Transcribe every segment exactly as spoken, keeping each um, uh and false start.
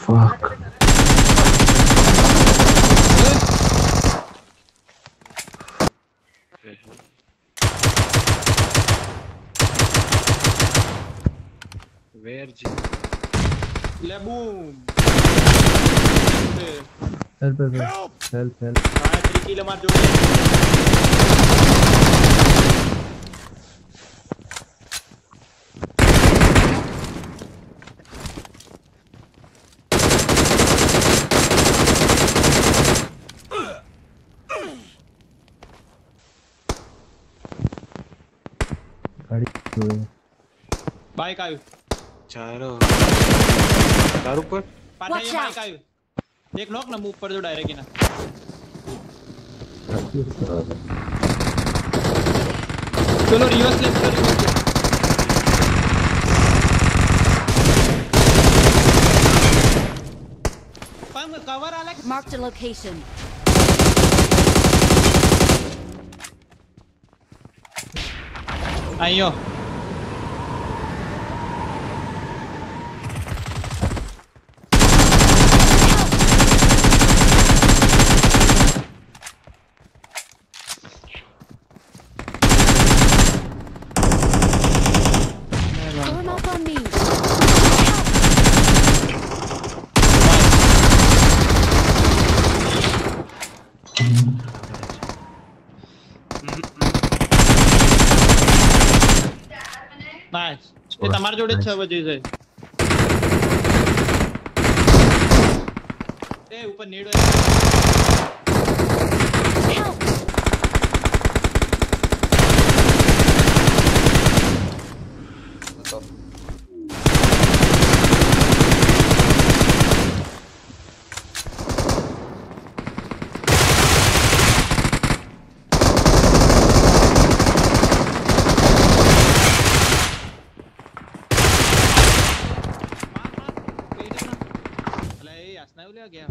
fuck? Where G? Le boom. Help, help, help, help, help. हाँ three kill मार जो. गाड़ी बाइक आयु चारो दारू पर पाछा ये बाइक आयु देख लो ना मूव पर जो डायरेक्ट ही ना चलो रिवर्स लेफ्ट कर रिवर्स पंग कवर अलग Marked a location. आइयो Form up on me. Nice ये તમાર જોડે છ બજે છે એ ઉપર નીડો नहीं ले गया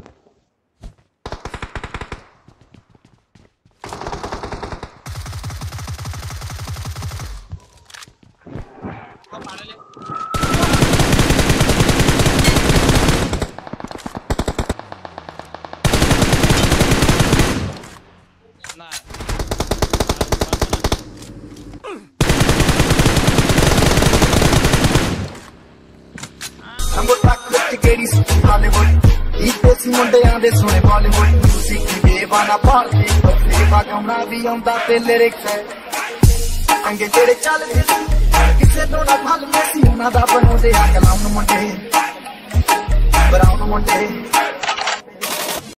तो मार ले ना हम वो ट्रक के केड़ी सुनाने बोल इतने मुंडियां दे सोने बॉलीवुड म्यूजिक दी बेवाना पार्टी बक्से बागमना भी आंदा ते लिरिक्स है अंगे जेड़े चलदे किसे तो ना भल में सी उना दा बनोदे आ गलाउन मुंडे बराउन मुंडे